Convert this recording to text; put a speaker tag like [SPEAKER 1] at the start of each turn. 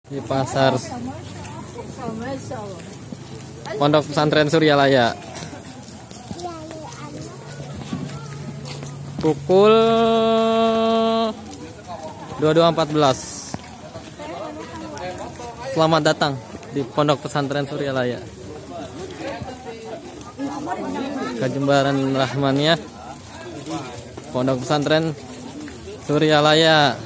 [SPEAKER 1] Di pasar Pondok Pesantren Suryalaya. Pukul 22.14. Selamat datang di Pondok Pesantren Suryalaya. Kejembaran Rahmaniyah, Pondok Pesantren Suryalaya.